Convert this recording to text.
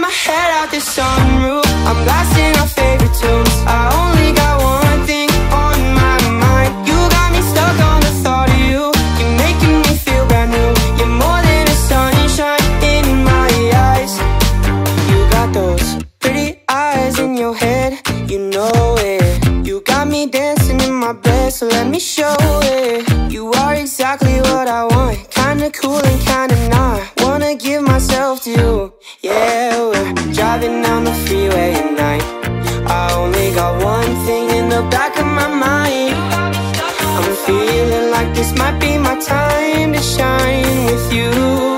my head out the sunroof, I'm blasting our favorite tunes. I only got one thing on my mind. You got me stuck on the thought of you. You're making me feel brand new. You're more than a sunshine in my eyes. You got those pretty eyes in your head, you know it. You got me dancing in my bed, so let me show it. You are exactly what I want, kinda cool and kinda not. Wanna give myself to you. Yeah, we're driving down the freeway at night. I only got one thing in the back of my mind. I'm feeling like this might be my time to shine with you.